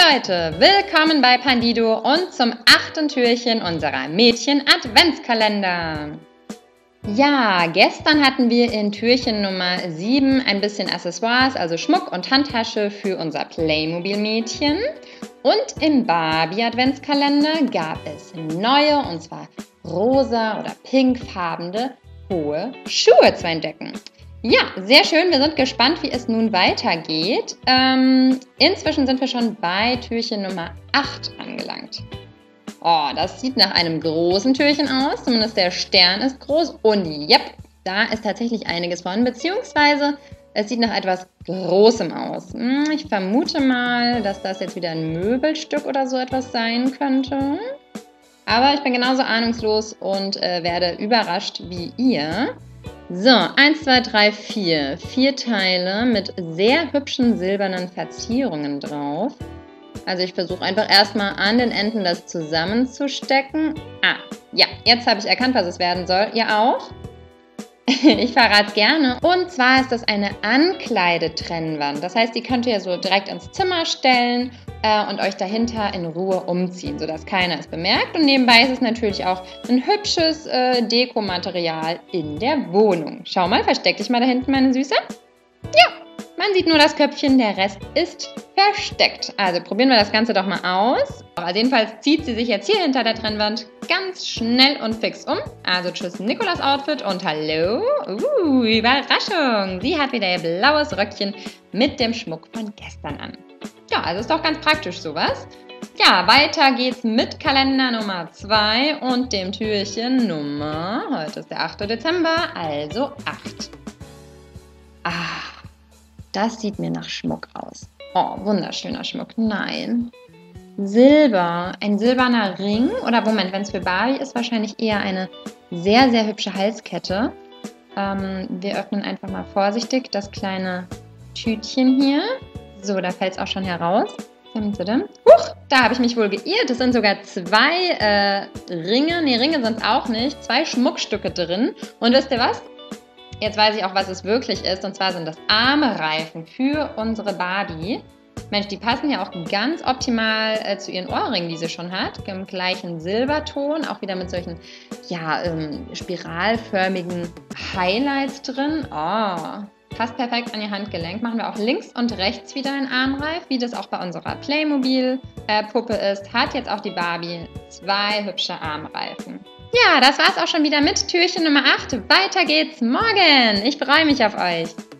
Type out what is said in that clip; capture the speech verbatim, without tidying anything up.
Leute, willkommen bei Pandido und zum achten Türchen unserer Mädchen-Adventskalender. Ja, gestern hatten wir in Türchen Nummer sieben ein bisschen Accessoires, also Schmuck und Handtasche für unser Playmobil-Mädchen. Und im Barbie-Adventskalender gab es neue, und zwar rosa oder pinkfarbene hohe Schuhe zu entdecken. Ja, sehr schön. Wir sind gespannt, wie es nun weitergeht. Ähm, inzwischen sind wir schon bei Türchen Nummer acht angelangt. Oh, das sieht nach einem großen Türchen aus. Zumindest der Stern ist groß. Und yep, da ist tatsächlich einiges von. Beziehungsweise es sieht nach etwas Großem aus. Hm, ich vermute mal, dass das jetzt wieder ein Möbelstück oder so etwas sein könnte. Aber ich bin genauso ahnungslos und äh, werde überrascht wie ihr. So, eins, zwei, drei, vier. Vier Teile mit sehr hübschen silbernen Verzierungen drauf. Also ich versuche einfach erstmal an den Enden das zusammenzustecken. Ah, ja, jetzt habe ich erkannt, was es werden soll. Ihr auch? Ich verrate es gerne. Und zwar ist das eine Ankleidetrennwand. Das heißt, die könnt ihr so direkt ins Zimmer stellen äh, und euch dahinter in Ruhe umziehen, sodass keiner es bemerkt. Und nebenbei ist es natürlich auch ein hübsches äh, Dekomaterial in der Wohnung. Schau mal, versteck dich mal da hinten, meine Süße. Ja, man sieht nur das Köpfchen, der Rest ist versteckt. Also probieren wir das Ganze doch mal aus. Also jedenfalls zieht sie sich jetzt hier hinter der Trennwand ganz schnell und fix um. Also tschüss Nikolas Outfit und hallo. Uh, Überraschung. Sie hat wieder ihr blaues Röckchen mit dem Schmuck von gestern an. Ja, also ist doch ganz praktisch sowas. Ja, weiter geht's mit Kalender Nummer zwei und dem Türchen Nummer, heute ist der achte Dezember, also acht. Ah, das sieht mir nach Schmuck aus. Oh, wunderschöner Schmuck. Nein. Silber. Ein silberner Ring. Oder Moment, wenn es für Barbie ist, wahrscheinlich eher eine sehr, sehr hübsche Halskette. Ähm, wir öffnen einfach mal vorsichtig das kleine Tütchen hier. So, da fällt es auch schon heraus. Huch, da habe ich mich wohl geirrt. Es sind sogar zwei äh, Ringe. Ne, Ringe sind es auch nicht. Zwei Schmuckstücke drin. Und wisst ihr was? Jetzt weiß ich auch, was es wirklich ist. Und zwar sind das Armreifen für unsere Barbie. Mensch, die passen ja auch ganz optimal äh, zu ihren Ohrringen, die sie schon hat. Im gleichen Silberton. Auch wieder mit solchen ja, ähm, spiralförmigen Highlights drin. Oh, passt perfekt an ihr Handgelenk. Machen wir auch links und rechts wieder einen Armreif, wie das auch bei unserer Playmobil-Puppe äh, ist. Hat jetzt auch die Barbie zwei hübsche Armreifen. Ja, das war's auch schon wieder mit Türchen Nummer acht. Weiter geht's morgen. Ich freue mich auf euch.